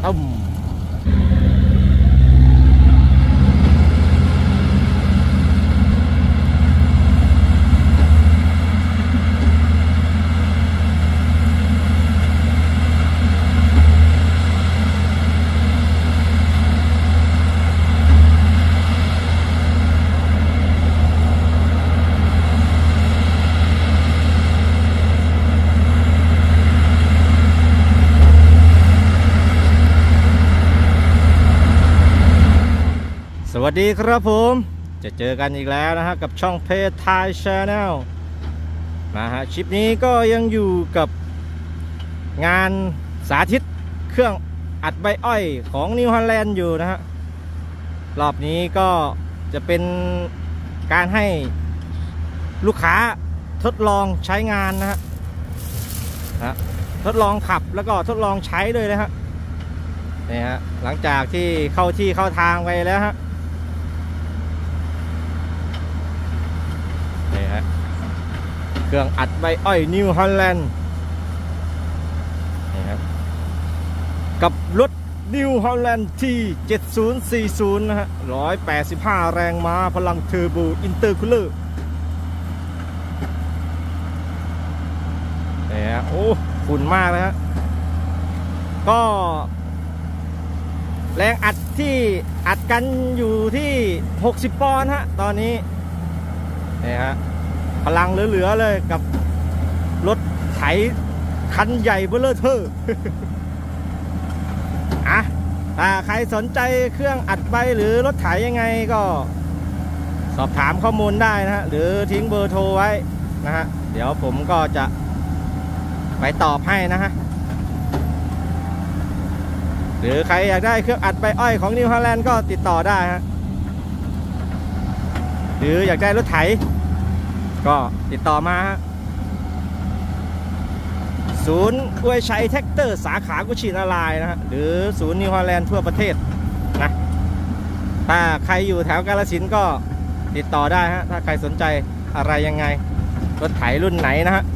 ตุ้มสวัสดีครับผมจะเจอกันอีกแล้วนะฮะกับช่องเพจไทยชาแนลนะฮะคลิปนี้ก็ยังอยู่กับงานสาธิตเครื่องอัดใบอ้อยของนิวฮอลแลนด์อยู่นะฮะรอบนี้ก็จะเป็นการให้ลูกค้าทดลองใช้งานนะฮะทดลองขับแล้วก็ทดลองใช้เลยนะฮะนี่ฮะหลังจากที่เข้าที่เข้าทางไปแล้วฮะเครื่องอัดใบอ้อยนิวฮอลแลนด์นี่ครับกับรถนิวฮอลแลนด์ที่7040นะฮะ185แรงม้าพลังเทอร์โบอินเตอร์คูลเลอร์นี่ฮะโอ้ฝุ่นมากเลยฮะก็แรงอัดที่อัดกันอยู่ที่60ปอนด์ฮะตอนนี้นี่ฮะพลังเหลือๆเลยกับรถไถคันใหญ่เบ้อเร่อเทออ่ะถ้าใครสนใจเครื่องอัดใบหรือรถไถยังไงก็สอบถามข้อมูลได้นะฮะหรือทิ้งเบอร์โทรไว้นะฮะเดี๋ยวผมก็จะไปตอบให้นะฮะหรือใครอยากได้เครื่องอัดใบอ้อยของนิวฮอลแลนด์ก็ติดต่อได้ฮะหรืออยากได้รถไถก็ติดต่อมาศูนย์อวยชัยแท็กเตอร์สาขากุชินารายนะฮะหรือศูนย์นิวฮอลแลนด์ทั่วประเทศนะถ้าใครอยู่แถวกาฬสินธุ์ก็ติดต่อได้ฮะถ้าใครสนใจอะไรยังไงรถไถรุ่นไหนนะฮะ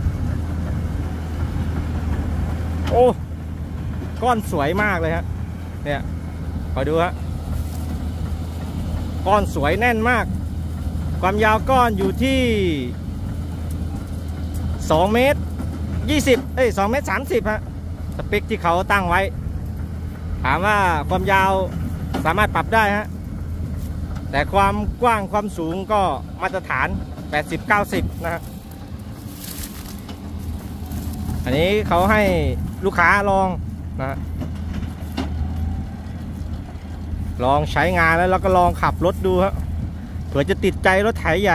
โอ้ก้อนสวยมากเลยฮะเนี่ยขอดูฮะก้อนสวยแน่นมากความยาวก้อนอยู่ที่2 เมตร 20 2 เมตร 30ฮะสเปคที่เขาตั้งไว้ถามว่าความยาวสามารถปรับได้ฮะแต่ความกว้างความสูงก็มาตรฐาน 80-90 นะฮะอันนี้เขาให้ลูกค้าลองนะลองใช้งานแล้วก็ลองขับรถดูครับเผื่อจะติดใจรถไถใหญ่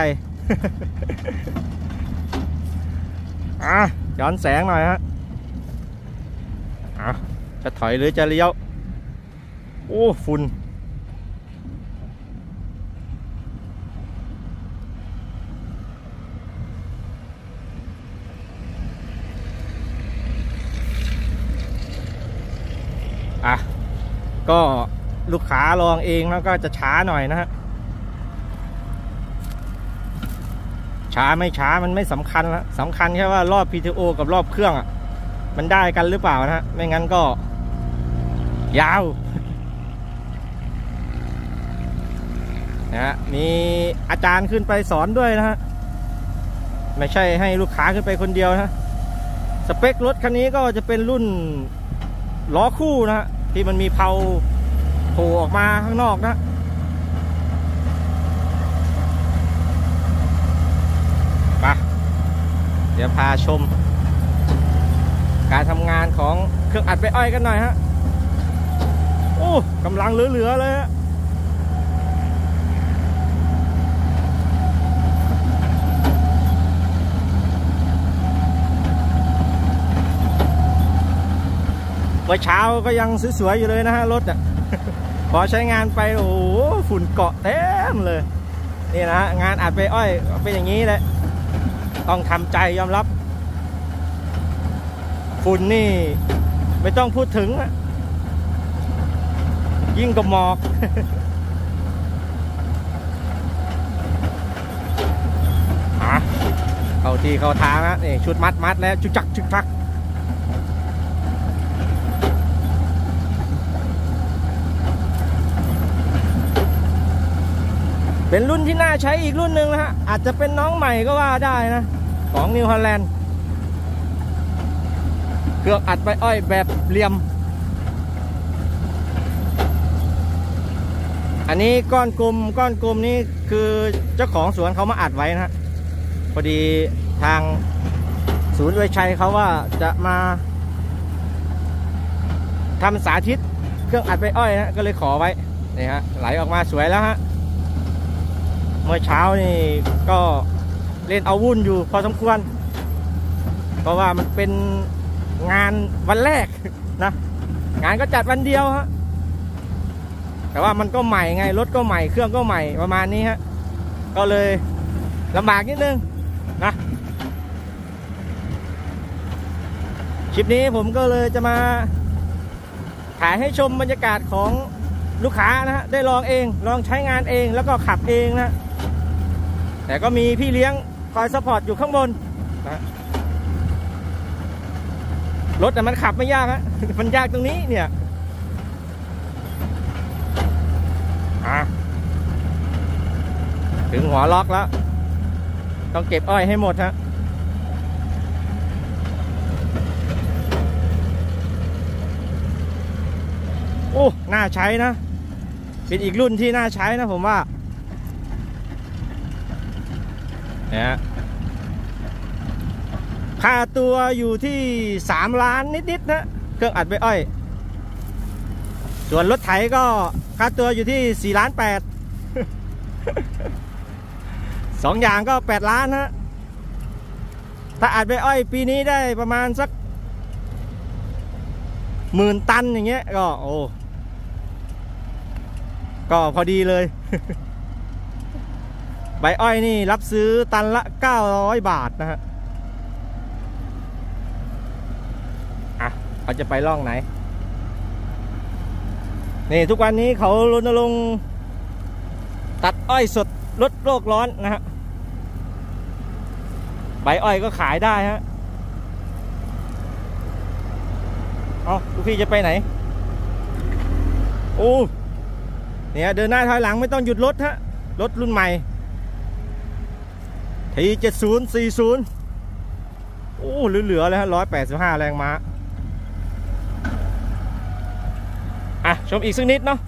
ย้อนแสงหน่อยฮะจะถอยหรือจะเลี้ยวโอ้ฝุ่นก็ลูกค้าลองเองแล้วก็จะช้าหน่อยนะฮะช้าไม่ช้ามันไม่สำคัญละสำคัญแค่ว่ารอบ PTO กับรอบเครื่องมันได้กันหรือเปล่านะฮะไม่งั้นก็ยาวนะฮะมีอาจารย์ขึ้นไปสอนด้วยนะฮะไม่ใช่ให้ลูกค้าขึ้นไปคนเดียวนะสเปครถคันนี้ก็จะเป็นรุ่นล้อคู่นะฮะที่มันมีเพลาโผล่ออกมาข้างนอกนะเดี๋ยวพาชมการทำงานของเครื่องอัดใบอ้อยกันหน่อยฮะโอ้กำลังเหลือๆเลยฮะเมื่อเช้าก็ยังสวยๆอยู่เลยนะฮะรถพอใช้งานไปโอ้โหฝุ่นเกาะเต็มเลยนี่นะฮะงานอัดใบอ้อยเป็นอย่างนี้แหละต้องทำใจยอมรับฝุ่นนี่ไม่ต้องพูดถึงยิ่งกับหมอกเข้าที่เข้าทางนะนี่ชุดมัดแล้วจุกจักเป็นรุ่นที่น่าใช้อีกรุ่นหนึ่งนะฮะอาจจะเป็นน้องใหม่ก็ว่าได้นะของนิวฮอลแลนด์เครื่องอัดใบอ้อยแบบเหลี่ยมอันนี้ก้อนกลมนี่คือเจ้าของสวนเขามาอัดไว้นะฮะพอดีทางศูนย์วิชัยเขาว่าจะมาทำสาธิตเครื่องอัดใบอ้อยนะก็เลยขอไว้นี่ฮะไหลออกมาสวยแล้วฮะเมื่อเช้านี่ก็เล่นเอาวุ่นอยู่พอสมควรเพราะว่ามันเป็นงานวันแรกนะงานก็จัดวันเดียวฮะแต่ว่ามันก็ใหม่ไงรถก็ใหม่เครื่องก็ใหม่ประมาณนี้ฮะก็เลยลำบากนิดนึงนะคลิปนี้ผมก็เลยจะมาถ่ายให้ชมบรรยากาศของลูกค้านะฮะได้ลองเองลองใช้งานเองแล้วก็ขับเองนะแต่ก็มีพี่เลี้ยงคอยซัพพอร์ตอยู่ข้างบนนะรถแต่มันขับไม่ยากฮะมันยากตรงนี้เนี่ยถึงหัวล็อกแล้วต้องเก็บอ้อยให้หมดฮะโอ้น่าใช้นะเป็นอีกรุ่นที่น่าใช้นะผมว่าเนี่ยค่าตัวอยู่ที่3 ล้านนิดๆนะเครื่องอัดใบอ้อยส่วนรถไถก็ค่าตัวอยู่ที่4 ล้าน 8 2อย่างก็8 ล้านฮะถ้าอัดใบอ้อยปีนี้ได้ประมาณสัก10,000 ตันอย่างเงี้ยก็โอ้ก็พอดีเลย ใบอ้อยนี่รับซื้อตันละ900 บาทนะฮะเขาจะไปล่องไหนนี่ทุกวันนี้เขารณรงค์ตัดอ้อยสดลดโลกร้อนนะฮะใบอ้อยก็ขายได้ฮะเอาลูกพี่จะไปไหนโอ้เนี่ยเดินหน้าถอยหลังไม่ต้องหยุดรถฮะรถรุ่นใหม่T7040โอ้เหลือเลยฮะ185 แรงม้าชมอีกสักนิดเนาะ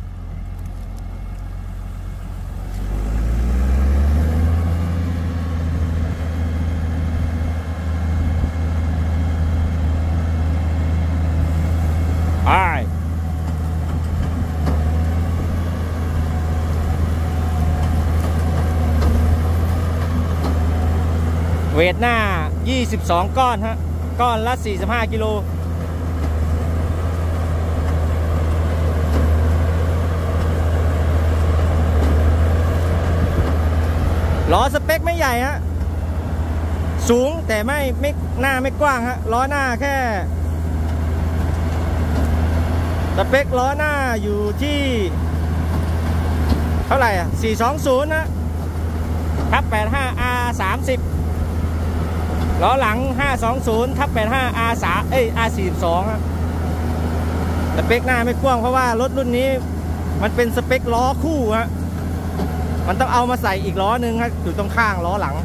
เวทหน้า22 ก้อนฮะก้อนละ45 กิโลล้อสเปคไม่ใหญ่ฮะสูงแต่ไม่หน้าไม่กว้างฮะล้อหน้าแค่สเปคล้อหน้าอยู่ที่เท่าไหร่420นะทับ 85R30 ล้อหลัง520ทับ 85R3 R42 ฮะสเปคหน้าไม่กว้างเพราะว่ารถรุ่นนี้มันเป็นสเปคล้อคู่ฮะมันต้องเอามาใส่อีกล้อหนึ่งครับอยู่ตรงข้างล้อหลัง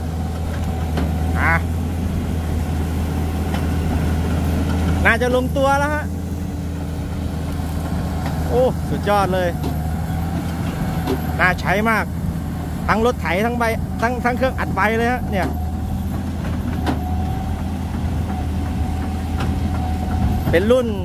น่าจะลงตัวแล้วฮะโอ้สุดยอดเลยน่าใช้มากทั้งรถไถทั้งใบทั้งเครื่องอัดใบเลยฮะเนี่ยเป็นรุ่น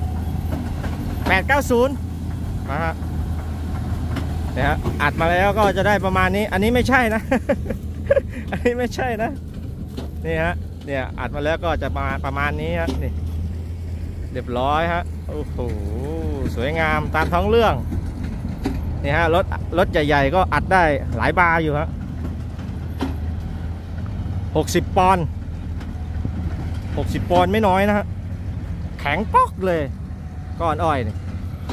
890นะฮะเนี่ยฮะอัดมาแล้วก็จะได้ประมาณนี้อันนี้ไม่ใช่นะ อันนี้ไม่ใช่นะนี่ฮะเนี่ยอัดมาแล้วก็จะมาประมาณนี้ฮะนี่เรียบร้อยฮะโอ้โหสวยงามตามท้องเรื่องนี่ฮะรถใหญ่ๆก็อัดได้หลายบาร์อยู่ฮะ60 ปอนด์ไม่น้อยนะฮะแข็งป๊อกเลยก้อนอ้อยนี่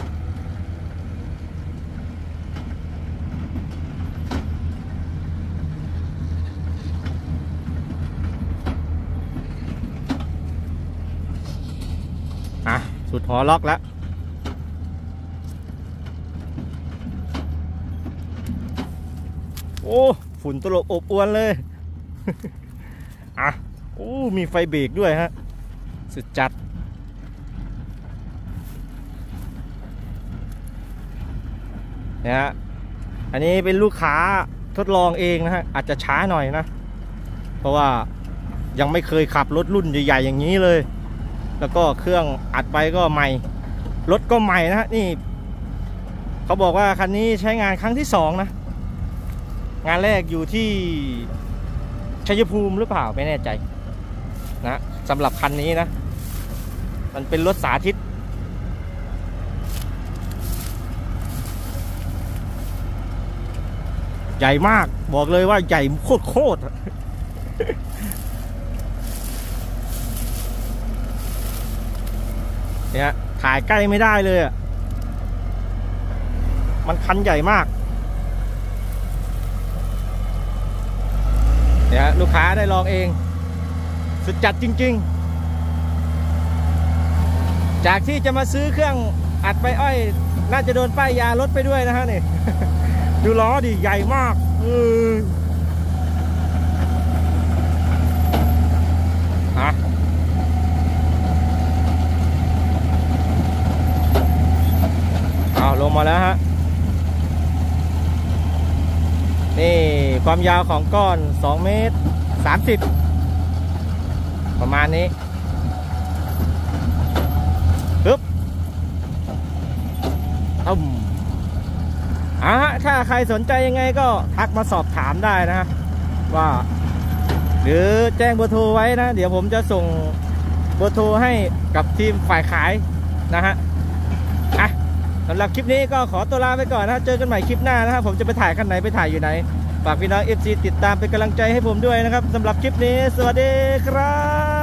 สุดหัวล็อกแล้วโอ้ฝุ่นตลบอบอวนเลย อ่ะโอ้มีไฟเบรกด้วยฮะสุดจัดเนี่ยฮะอันนี้เป็นลูกค้าทดลองเองนะฮะอาจจะช้าหน่อยนะเพราะว่ายังไม่เคยขับรถรุ่นใหญ่ๆอย่างนี้เลยแล้วก็เครื่องอัดไปก็ใหม่รถก็ใหม่นะฮะนี่เขาบอกว่าคันนี้ใช้งานครั้งที่2นะงานแรกอยู่ที่ชัยภูมิหรือเปล่าไม่แน่ใจนะสำหรับคันนี้นะมันเป็นรถสาธิตใหญ่มากบอกเลยว่าใหญ่โคตรเนี่ยถ่ายใกล้ไม่ได้เลยอ่ะมันคันใหญ่มากเนี่ยลูกค้าได้ลองเองสุดจัดจริงๆจากที่จะมาซื้อเครื่องอัดใบอ้อยน่าจะโดนป้ายยารถไปด้วยนะฮะนี่ ดูล้อดิใหญ่มากเอาลงมาแล้วฮะนี่ความยาวของก้อน2 เมตร 30ประมาณนี้ปึ๊บถ้าใครสนใจยังไงก็ทักมาสอบถามได้นะว่าหรือแจ้งเบอร์โทรไว้นะเดี๋ยวผมจะส่งเบอร์โทรให้กับทีมฝ่ายขายนะฮะสำหรับคลิปนี้ก็ขอตัวลาไปก่อนนะเจอกันใหม่คลิปหน้านะครับผมจะไปถ่ายคันไหนไปถ่ายอยู่ไหนฝากพี่น้อง FC ติดตามเป็นกำลังใจให้ผมด้วยนะครับสำหรับคลิปนี้สวัสดีครับ